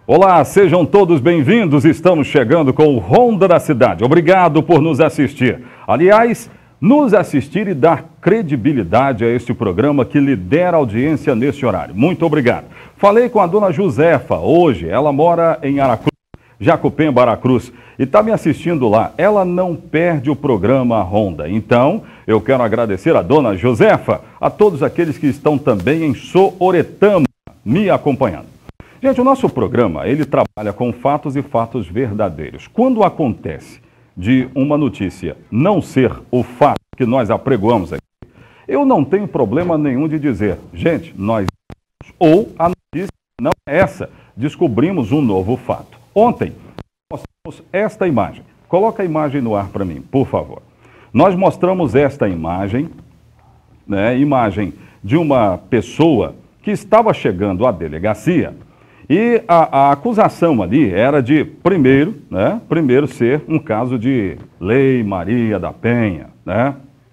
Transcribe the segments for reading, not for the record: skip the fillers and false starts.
Olá, sejam todos bem-vindos. Estamos chegando com o Ronda da Cidade. Obrigado por nos assistir. Aliás, nos assistir e dar credibilidade a este programa que lidera a audiência neste horário. Muito obrigado. Falei com a dona Josefa hoje. Ela mora em Aracruz, Jacupemba, Aracruz, e está me assistindo lá. Ela não perde o programa Ronda. Então, eu quero agradecer a dona Josefa, a todos aqueles que estão também em Sooretama me acompanhando. Gente, o nosso programa, ele trabalha com fatos e fatos verdadeiros. Quando acontece de uma notícia não ser o fato que nós apregoamos aqui, eu não tenho problema nenhum de dizer, gente, nós ou a notícia não é essa, descobrimos um novo fato. Ontem, mostramos esta imagem. Coloca a imagem no ar para mim, por favor. Nós mostramos esta imagem, né, imagem de uma pessoa que estava chegando à delegacia. E a acusação ali era de, primeiro ser um caso de Lei Maria da Penha, né?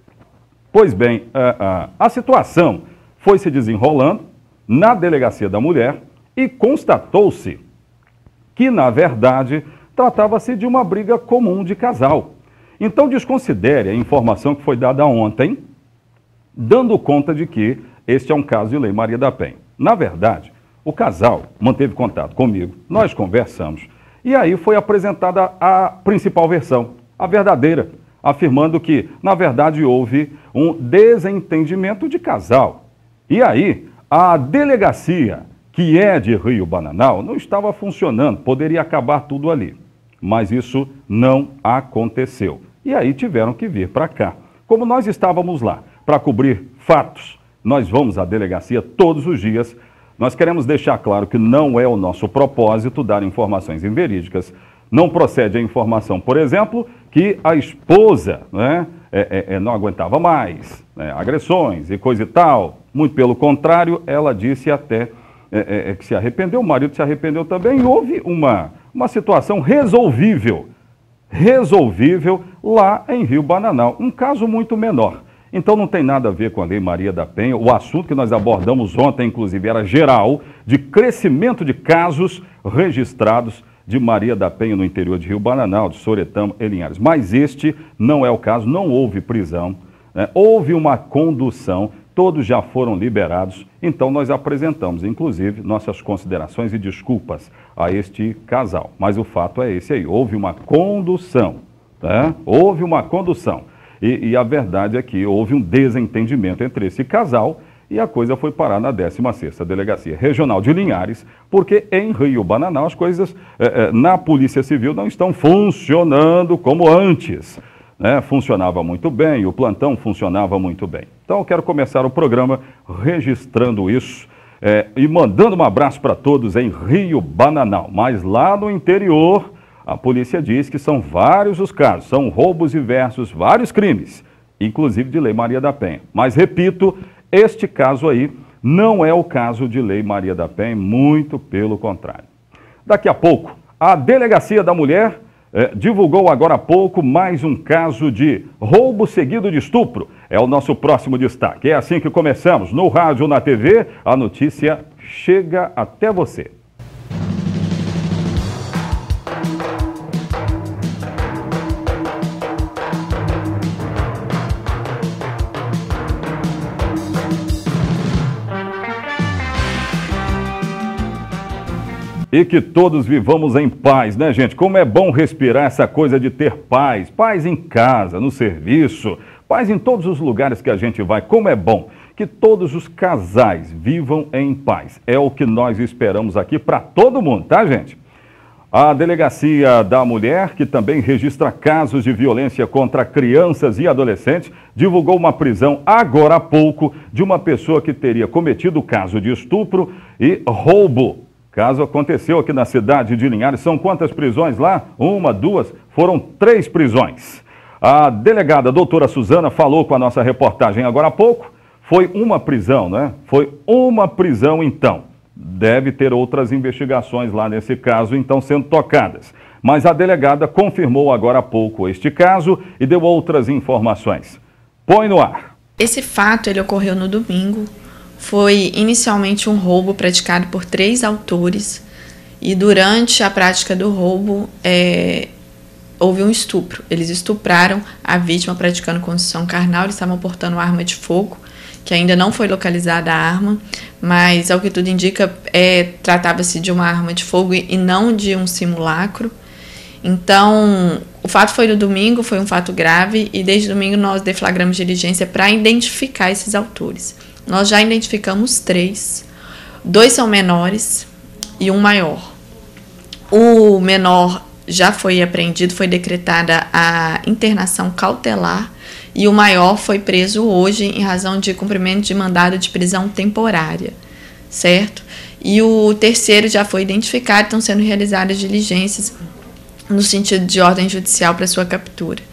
Pois bem, a situação foi se desenrolando na Delegacia da Mulher e constatou-se que, na verdade, tratava-se de uma briga comum de casal. Então, desconsidere a informação que foi dada ontem, dando conta de que este é um caso de Lei Maria da Penha. Na verdade, o casal manteve contato comigo, nós conversamos, e aí foi apresentada a principal versão, a verdadeira, afirmando que, na verdade, houve um desentendimento de casal. E aí, a delegacia, que é de Rio Bananal, não estava funcionando, poderia acabar tudo ali. Mas isso não aconteceu. E aí tiveram que vir para cá. Como nós estávamos lá para cobrir fatos, nós vamos à delegacia todos os dias. Nós queremos deixar claro que não é o nosso propósito dar informações inverídicas. Não procede a informação, por exemplo, que a esposa, né, não aguentava mais, né, agressões e coisa e tal. Muito pelo contrário, ela disse até que se arrependeu, o marido se arrependeu também, e houve uma situação resolvível lá em Rio Bananal, um caso muito menor. Então não tem nada a ver com a Lei Maria da Penha. O assunto que nós abordamos ontem, inclusive, era geral, de crescimento de casos registrados de Maria da Penha no interior de Rio Bananal, de Sooretama e Linhares. Mas este não é o caso, não houve prisão, né? Houve uma condução, todos já foram liberados. Então nós apresentamos, inclusive, nossas considerações e desculpas a este casal. Mas o fato é esse aí, houve uma condução, tá? Houve uma condução. E a verdade é que houve um desentendimento entre esse casal e a coisa foi parar na 16ª Delegacia Regional de Linhares, porque em Rio Bananal as coisas na Polícia Civil não estão funcionando como antes, né? Funcionava muito bem, o plantão funcionava muito bem. Então eu quero começar o programa registrando isso e mandando um abraço para todos em Rio Bananal, mas lá no interior a polícia diz que são vários os casos, são roubos diversos, vários crimes, inclusive de Lei Maria da Penha. Mas, repito, este caso aí não é o caso de Lei Maria da Penha, muito pelo contrário. Daqui a pouco, a Delegacia da Mulher divulgou agora há pouco mais um caso de roubo seguido de estupro. É o nosso próximo destaque. É assim que começamos, no rádio ou na TV, a notícia chega até você. E que todos vivamos em paz, né, gente? Como é bom respirar essa coisa de ter paz. Paz em casa, no serviço, paz em todos os lugares que a gente vai. Como é bom que todos os casais vivam em paz. É o que nós esperamos aqui para todo mundo, tá, gente? A Delegacia da Mulher, que também registra casos de violência contra crianças e adolescentes, divulgou uma prisão agora há pouco de uma pessoa que teria cometido o caso de estupro e roubo. Caso aconteceu aqui na cidade de Linhares. São quantas prisões lá? 1, 2, foram 3 prisões. A delegada doutora Suzana falou com a nossa reportagem agora há pouco. Foi uma prisão, né? Foi uma prisão, então. Deve ter outras investigações lá nesse caso, então, sendo tocadas. Mas a delegada confirmou agora há pouco este caso e deu outras informações. Põe no ar. Esse fato, ele ocorreu no domingo. Foi inicialmente um roubo praticado por 3 autores e durante a prática do roubo houve um estupro. Eles estupraram a vítima praticando condução carnal, eles estavam portando arma de fogo, que ainda não foi localizada a arma, mas ao que tudo indica, tratava-se de uma arma de fogo e não de um simulacro. Então, o fato foi no domingo, foi um fato grave, e desde domingo nós deflagramos diligência para identificar esses autores. Nós já identificamos 3, 2 são menores e um maior. O menor já foi apreendido, foi decretada a internação cautelar, e o maior foi preso hoje em razão de cumprimento de mandado de prisão temporária, certo? E o terceiro já foi identificado, estão sendo realizadas diligências no sentido de ordem judicial para sua captura.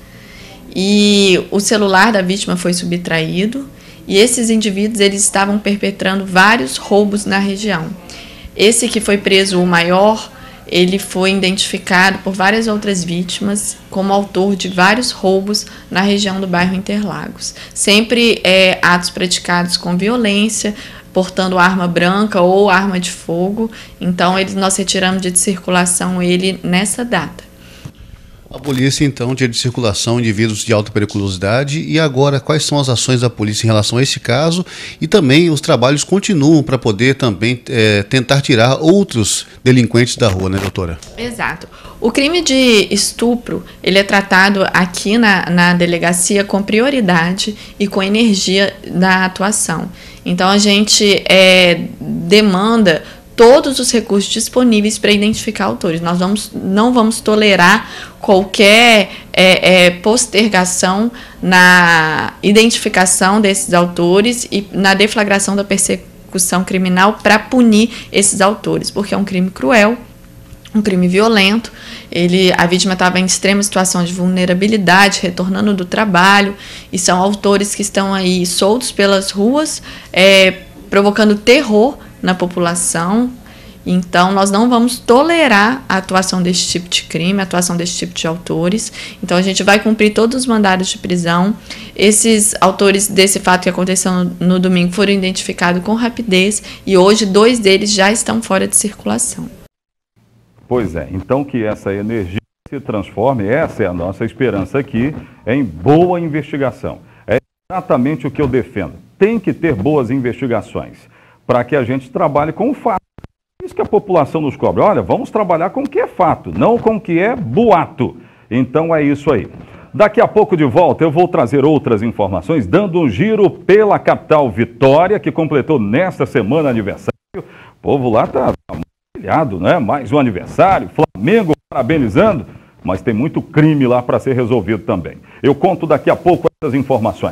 E o celular da vítima foi subtraído, e esses indivíduos eles estavam perpetrando vários roubos na região. Esse que foi preso, o maior, ele foi identificado por várias outras vítimas como autor de vários roubos na região do bairro Interlagos. Sempre atos praticados com violência, portando arma branca ou arma de fogo. Então, nós retiramos de circulação ele nessa data. A polícia, então, tira de circulação indivíduos de alta periculosidade. E agora, quais são as ações da polícia em relação a esse caso? E também os trabalhos continuam para poder também tentar tirar outros delinquentes da rua, né, doutora? Exato. O crime de estupro, ele é tratado aqui na delegacia com prioridade e com energia da atuação. Então, a gente demanda todos os recursos disponíveis para identificar autores. Nós não vamos tolerar qualquer postergação na identificação desses autores e na deflagração da persecução criminal para punir esses autores, porque é um crime cruel, um crime violento. A vítima estava em extrema situação de vulnerabilidade, retornando do trabalho, e são autores que estão aí soltos pelas ruas, provocando terror na população. Então, nós não vamos tolerar a atuação desse tipo de crime, a atuação desse tipo de autores. Então, a gente vai cumprir todos os mandados de prisão. Esses autores desse fato que aconteceu no domingo foram identificados com rapidez, e hoje 2 deles já estão fora de circulação. Pois é, então que essa energia se transforme, essa é a nossa esperança aqui, em boa investigação. É exatamente o que eu defendo. Tem que ter boas investigações para que a gente trabalhe com o fato. Isso que a população nos cobra. Olha, vamos trabalhar com o que é fato, não com o que é boato. Então é isso aí. Daqui a pouco de volta eu vou trazer outras informações, dando um giro pela capital Vitória, que completou nesta semana aniversário. O povo lá está maravilhado, né? Mais um aniversário, Flamengo parabenizando, mas tem muito crime lá para ser resolvido também. Eu conto daqui a pouco essas informações.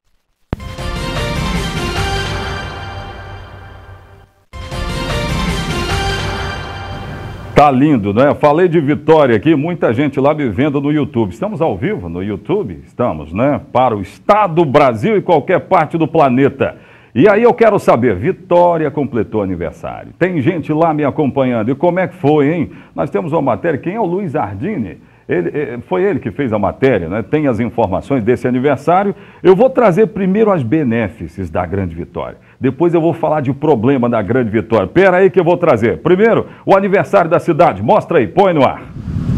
Tá lindo, né? Falei de Vitória aqui, muita gente lá me vendo no YouTube. Estamos ao vivo no YouTube? Estamos, né? Para o Estado, Brasil e qualquer parte do planeta. E aí eu quero saber, Vitória completou aniversário. Tem gente lá me acompanhando. E como é que foi, hein? Nós temos uma matéria. Quem é o Luiz Ardini? Foi ele que fez a matéria, né? Tem as informações desse aniversário. Eu vou trazer primeiro as benefícios da Grande Vitória. Depois eu vou falar de problema da Grande Vitória. Pera aí que eu vou trazer. Primeiro, o aniversário da cidade. Mostra aí, põe no ar.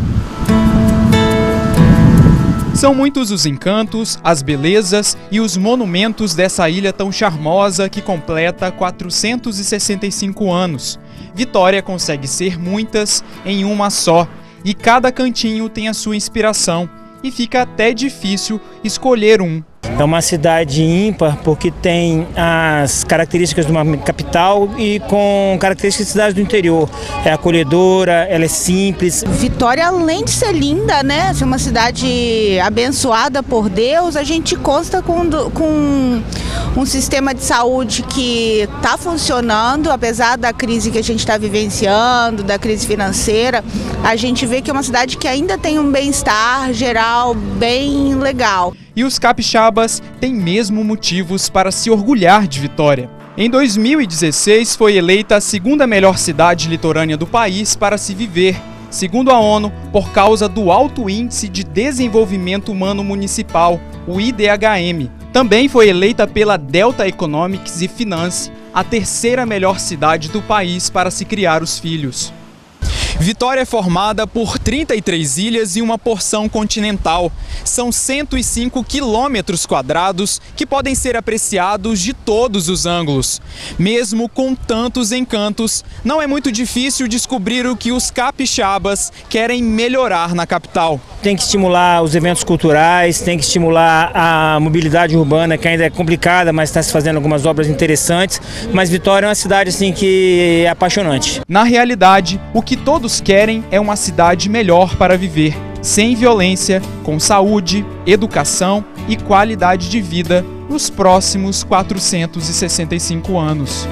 São muitos os encantos, as belezas e os monumentos dessa ilha tão charmosa que completa 465 anos. Vitória consegue ser muitas em uma só, e cada cantinho tem a sua inspiração, e fica até difícil escolher um. É uma cidade ímpar porque tem as características de uma capital e com características de cidade do interior. É acolhedora, ela é simples. Vitória, além de ser linda, né, ser uma cidade abençoada por Deus, a gente consta com um sistema de saúde que está funcionando, apesar da crise que a gente está vivenciando, da crise financeira. A gente vê que é uma cidade que ainda tem um bem-estar geral bem legal. E os capixabas têm mesmo motivos para se orgulhar de Vitória. Em 2016, foi eleita a segunda melhor cidade litorânea do país para se viver, segundo a ONU, por causa do alto índice de desenvolvimento humano municipal, o IDHM. Também foi eleita pela Delta Economics e Finance, a terceira melhor cidade do país para se criar os filhos. Vitória é formada por 33 ilhas e uma porção continental. São 105 quilômetros quadrados que podem ser apreciados de todos os ângulos. Mesmo com tantos encantos, não é muito difícil descobrir o que os capixabas querem melhorar na capital. Tem que estimular os eventos culturais, tem que estimular a mobilidade urbana, que ainda é complicada, mas está se fazendo algumas obras interessantes. Mas Vitória é uma cidade assim, que é apaixonante. Na realidade, o que todos querem é uma cidade melhor para viver, sem violência, com saúde, educação e qualidade de vida nos próximos 465 anos.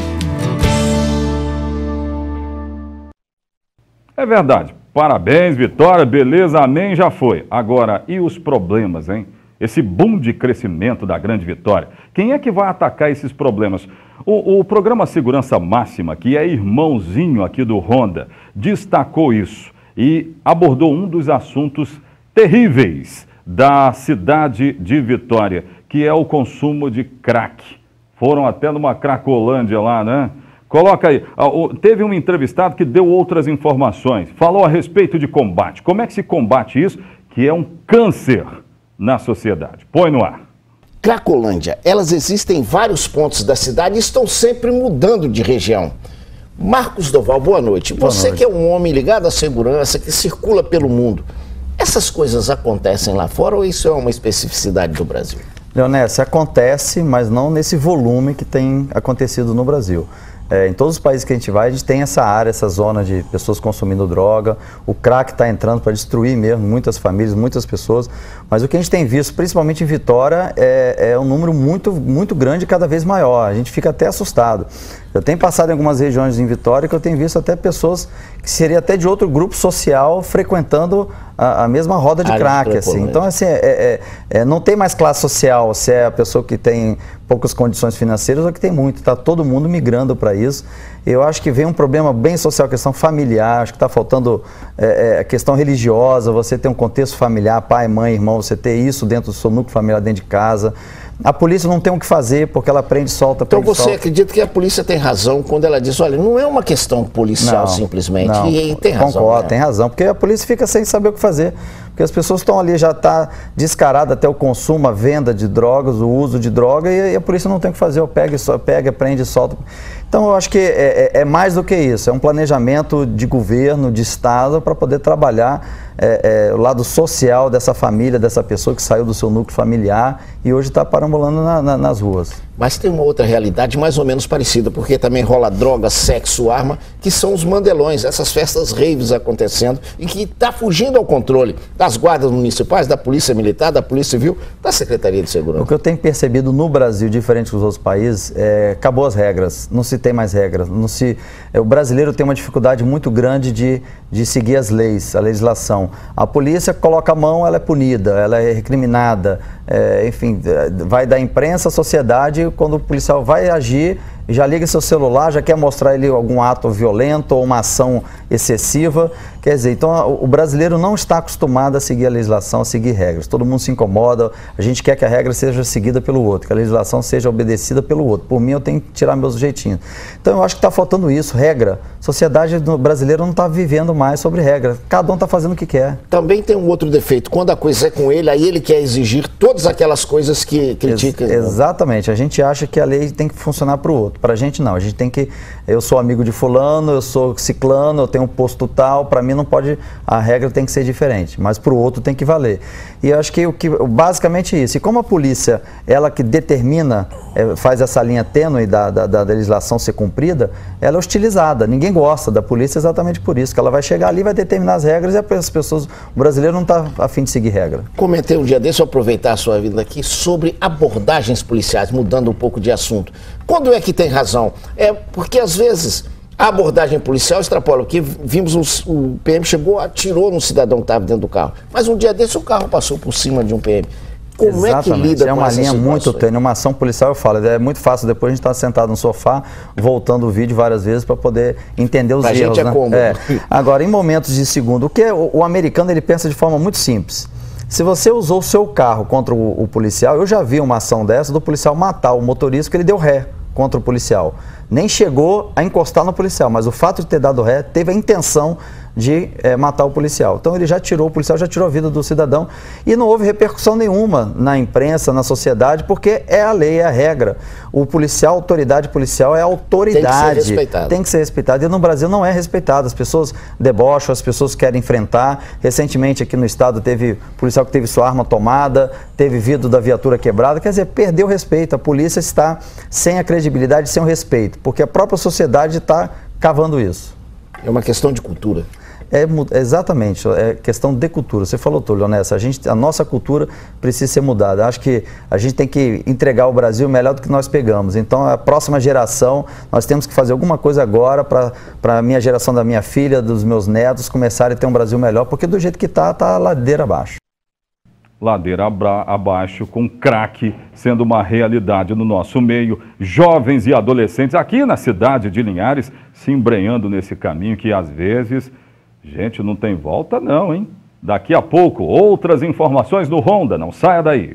É verdade. Parabéns, Vitória, beleza, amém, já foi. Agora, e os problemas, hein? Esse boom de crescimento da Grande Vitória. Quem é que vai atacar esses problemas? O programa Segurança Máxima, que é irmãozinho aqui do Honda, destacou isso e abordou um dos assuntos terríveis da cidade de Vitória, que é o consumo de crack. Foram até numa cracolândia lá, né? Coloca aí, teve um entrevistado que deu outras informações, falou a respeito de combate. Como é que se combate isso, que é um câncer na sociedade? Põe no ar. Cracolândia, elas existem em vários pontos da cidade e estão sempre mudando de região. Marcos Doval, boa noite. Você que é um homem ligado à segurança, que circula pelo mundo, essas coisas acontecem lá fora ou isso é uma especificidade do Brasil? Leonesse, acontece, mas não nesse volume que tem acontecido no Brasil. Em todos os países que a gente vai, a gente tem essa área, essa zona de pessoas consumindo droga. O crack está entrando para destruir mesmo muitas famílias, muitas pessoas. Mas o que a gente tem visto, principalmente em Vitória, é um número muito grande e cada vez maior. A gente fica até assustado. Eu tenho passado em algumas regiões em Vitória que eu tenho visto até pessoas que seria até de outro grupo social frequentando a mesma roda de crack. Assim. Então, assim, não tem mais classe social, se é a pessoa que tem poucas condições financeiras ou que tem muito. Está todo mundo migrando para isso. Eu acho que vem um problema bem social, questão familiar, acho que está faltando a questão religiosa, você ter um contexto familiar, pai, mãe, irmão, você ter isso dentro do seu núcleo familiar, dentro de casa. A polícia não tem o que fazer, porque ela prende, solta, prende, solta. Então você acredita que a polícia tem razão quando ela diz, olha, não é uma questão policial simplesmente, não, e tem razão. Concordo, tem razão, porque a polícia fica sem saber o que fazer. Porque as pessoas estão ali, já está descarado até o consumo, a venda de drogas, o uso de droga, e a polícia não tem o que fazer, pega, prende, solta. Então eu acho que é mais do que isso, é um planejamento de governo, de Estado, para poder trabalhar o lado social dessa família, dessa pessoa que saiu do seu núcleo familiar e hoje está parambulando nas ruas. Mas tem uma outra realidade mais ou menos parecida, porque também rola droga, sexo, arma, que são os mandelões, essas festas raves acontecendo e que está fugindo ao controle das guardas municipais, da Polícia Militar, da Polícia Civil, da Secretaria de Segurança. O que eu tenho percebido no Brasil, diferente dos outros países, acabou as regras, não se tem mais regras. O brasileiro tem uma dificuldade muito grande de seguir as leis, a legislação. A polícia coloca a mão, ela é punida, ela é recriminada, enfim, vai da imprensa à sociedade, quando o policial vai agir, já liga seu celular, já quer mostrar ele algum ato violento ou uma ação excessiva. Quer dizer, então o brasileiro não está acostumado a seguir a legislação, a seguir regras. Todo mundo se incomoda, a gente quer que a regra seja seguida pelo outro, que a legislação seja obedecida pelo outro. Por mim, eu tenho que tirar meus jeitinhos. Então, eu acho que está faltando isso, regra. A sociedade brasileira não está vivendo mais sobre regra. Cada um está fazendo o que quer. Também tem um outro defeito. Quando a coisa é com ele, aí ele quer exigir todas aquelas coisas que critica. Exatamente. A gente acha que a lei tem que funcionar para o outro. Para a gente não. A gente tem que... Eu sou amigo de fulano, eu sou ciclano, eu tenho um posto tal. Para mim não pode... A regra tem que ser diferente. Mas para o outro tem que valer. E eu acho que basicamente isso. E como a polícia, ela que determina, faz essa linha tênue da legislação ser cumprida, ela é hostilizada. Ninguém gosta da polícia exatamente por isso. Que ela vai chegar ali, vai determinar as regras e as pessoas... O brasileiro não está a fim de seguir regra. Comentei um dia desse, vou aproveitar a sua vida aqui, sobre abordagens policiais, mudando um pouco de assunto. Quando é que tem razão? Porque às vezes a abordagem policial extrapola, porque vimos o PM chegou, atirou no cidadão que estava dentro do carro. Mas um dia desse o carro passou por cima de um PM. Como é que lida com essa situação? É uma linha muito tênue, uma ação policial, eu falo, é muito fácil, depois a gente está sentado no sofá, voltando o vídeo várias vezes para poder entender os erros. Gente cômodo. Agora, em momentos de segundo, o americano ele pensa de forma muito simples. Se você usou o seu carro contra o policial, eu já vi uma ação dessa do policial matar o motorista porque ele deu ré contra o policial. nem chegou a encostar no policial, mas o fato de ter dado ré, teve a intenção de matar o policial. Então ele já tirou, o policial já tirou a vida do cidadão e não houve repercussão nenhuma na imprensa, na sociedade, porque é a lei, é a regra. O policial, a autoridade policial é a autoridade. Tem que ser respeitado. E no Brasil não é respeitado. As pessoas debocham, as pessoas querem enfrentar. Recentemente aqui no estado teve policial que teve sua arma tomada, teve vidro da viatura quebrada. Quer dizer, perdeu o respeito. A polícia está sem a credibilidade, sem o respeito, porque a própria sociedade está cavando isso. É uma questão de cultura. Exatamente, é questão de cultura. Você falou tudo, Leonessa, a nossa cultura precisa ser mudada. Acho que a gente tem que entregar ao Brasil melhor do que nós pegamos. Então, a próxima geração, nós temos que fazer alguma coisa agora para a minha geração, da minha filha, dos meus netos, começarem a ter um Brasil melhor, porque do jeito que está ladeira abaixo. Ladeira abaixo, com crack sendo uma realidade no nosso meio, jovens e adolescentes aqui na cidade de Linhares se embrenhando nesse caminho que às vezes... Gente, não tem volta não, hein? Daqui a pouco, outras informações no Ronda, não saia daí.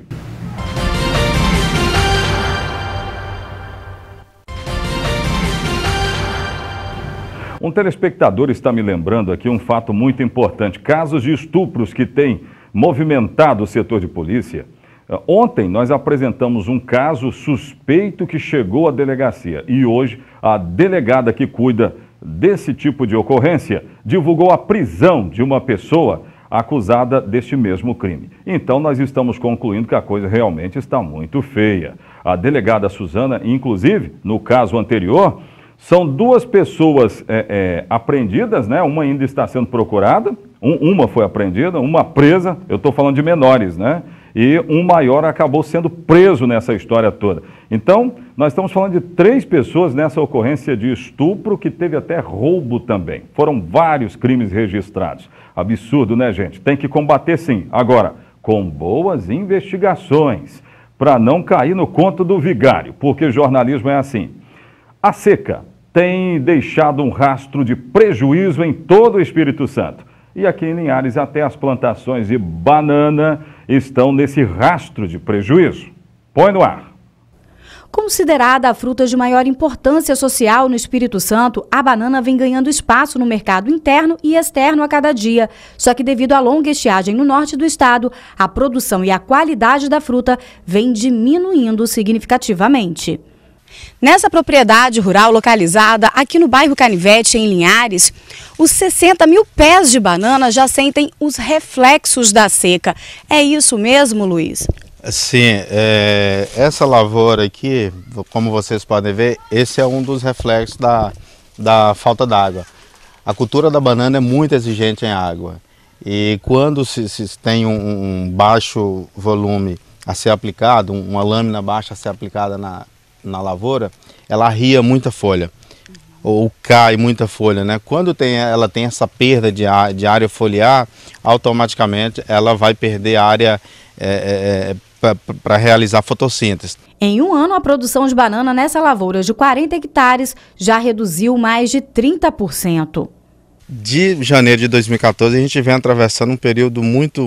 Um telespectador está me lembrando aqui um fato muito importante. Casos de estupros que têm movimentado o setor de polícia. Ontem nós apresentamos um caso suspeito que chegou à delegacia e hoje a delegada que cuida desse tipo de ocorrência divulgou a prisão de uma pessoa acusada deste mesmo crime. Então nós estamos concluindo que a coisa realmente está muito feia. A delegada Suzana, inclusive, no caso anterior, são duas pessoas apreendidas, né? Uma ainda está sendo procurada, uma foi apreendida, uma presa, eu estou falando de menores, né? E um maior acabou sendo preso nessa história toda. Então, nós estamos falando de 3 pessoas nessa ocorrência de estupro, que teve até roubo também. Foram vários crimes registrados. Absurdo, né, gente? Tem que combater sim. Agora, com boas investigações, para não cair no conto do vigário, porque jornalismo é assim. A seca tem deixado um rastro de prejuízo em todo o Espírito Santo. E aqui em Linhares, até as plantações de banana estão nesse rastro de prejuízo. Põe no ar. Considerada a fruta de maior importância social no Espírito Santo, a banana vem ganhando espaço no mercado interno e externo a cada dia. Só que devido à longa estiagem no norte do estado, a produção e a qualidade da fruta vem diminuindo significativamente. Nessa propriedade rural localizada aqui no bairro Canivete, em Linhares, os 60 mil pés de banana já sentem os reflexos da seca. É isso mesmo, Luiz? Sim, essa lavoura aqui, como vocês podem ver, esse é um dos reflexos da falta d'água. A cultura da banana é muito exigente em água e quando se tem um baixo volume a ser aplicado, uma lâmina baixa a ser aplicada na lavoura, ela arria muita folha, ou cai muita folha, né? Quando ela tem essa perda de área foliar, automaticamente ela vai perder área para realizar fotossíntese. Em um ano, a produção de banana nessa lavoura de 40 hectares já reduziu mais de 30%. De janeiro de 2014, a gente vem atravessando um período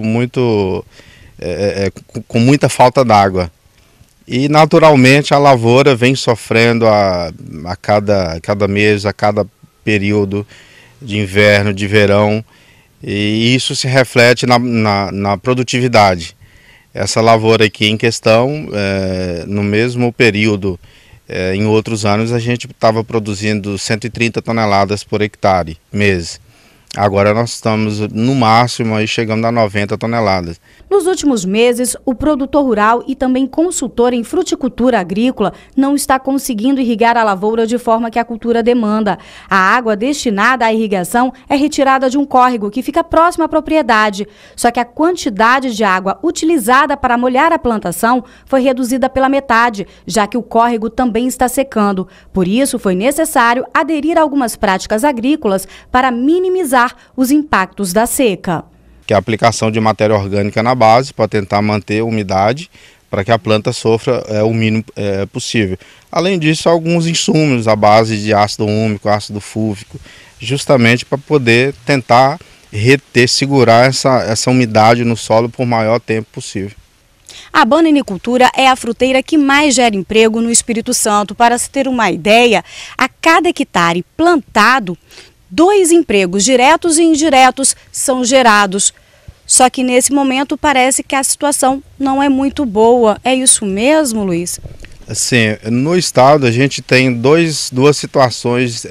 com muita falta d'água. E naturalmente a lavoura vem sofrendo a cada mês, a cada período de inverno, de verão, e isso se reflete na produtividade. Essa lavoura aqui em questão, no mesmo período, em outros anos, a gente estava produzindo 130 toneladas por hectare, mês. Agora nós estamos no máximo aí chegando a 90 toneladas. Nos últimos meses, o produtor rural e também consultor em fruticultura agrícola não está conseguindo irrigar a lavoura de forma que a cultura demanda. A água destinada à irrigação é retirada de um córrego que fica próximo à propriedade. Só que a quantidade de água utilizada para molhar a plantação foi reduzida pela metade, já que o córrego também está secando. Por isso, foi necessário aderir a algumas práticas agrícolas para minimizar os impactos da seca. Que é a aplicação de matéria orgânica na base para tentar manter a umidade, para que a planta sofra o mínimo possível. Além disso, alguns insumos à base de ácido úmico, ácido fúlvico, justamente para poder tentar segurar essa umidade no solo por maior tempo possível. A bananicultura é a fruteira que mais gera emprego no Espírito Santo. Para se ter uma ideia, a cada hectare plantado, 2 empregos diretos e indiretos são gerados. Só que nesse momento parece que a situação não é muito boa. É isso mesmo, Luiz? Sim, no estado a gente tem duas situações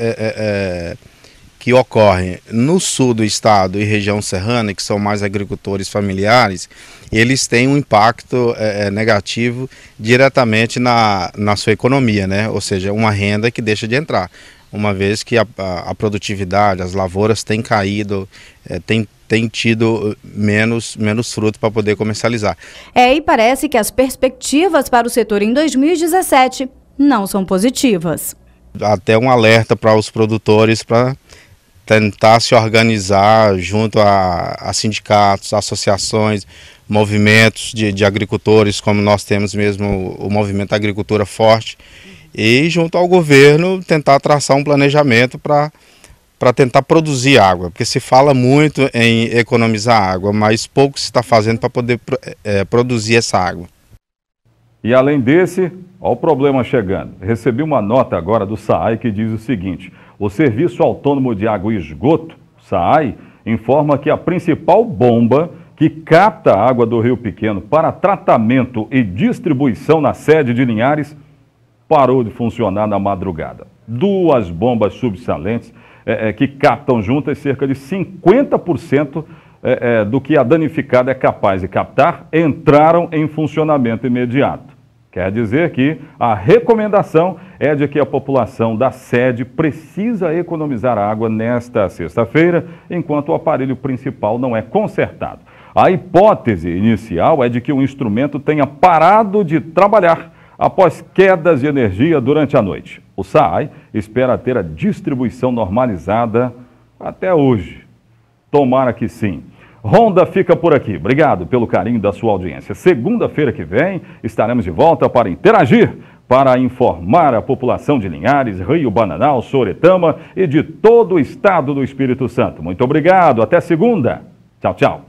que ocorrem. No sul do estado e região serrana, que são mais agricultores familiares, eles têm um impacto negativo diretamente na sua economia, né? Ou seja, uma renda que deixa de entrar, uma vez que a produtividade, as lavouras têm caído, tem tido menos fruto para poder comercializar. E parece que as perspectivas para o setor em 2017 não são positivas. Até um alerta para os produtores para tentar se organizar junto a sindicatos, associações, movimentos de agricultores, como nós temos mesmo o movimento Agricultura Forte, e junto ao governo tentar traçar um planejamento para tentar produzir água, porque se fala muito em economizar água, mas pouco se está fazendo para poder produzir essa água. E além desse, olha o problema chegando. Recebi uma nota agora do SAAI que diz o seguinte: o Serviço Autônomo de Água e Esgoto, SAAI, informa que a principal bomba que capta a água do Rio Pequeno para tratamento e distribuição na sede de Linhares parou de funcionar na madrugada. 2 bombas subsalentes que captam juntas cerca de 50% do que a danificada é capaz de captar, entraram em funcionamento imediato. Quer dizer que a recomendação é de que a população da sede precisa economizar água nesta sexta-feira, enquanto o aparelho principal não é consertado. A hipótese inicial é de que o instrumento tenha parado de trabalhar após quedas de energia durante a noite. O SAAI espera ter a distribuição normalizada até hoje. Tomara que sim. Ronda fica por aqui. Obrigado pelo carinho da sua audiência. Segunda-feira que vem estaremos de volta para interagir, para informar a população de Linhares, Rio Bananal, Soretama e de todo o estado do Espírito Santo. Muito obrigado. Até segunda. Tchau, tchau.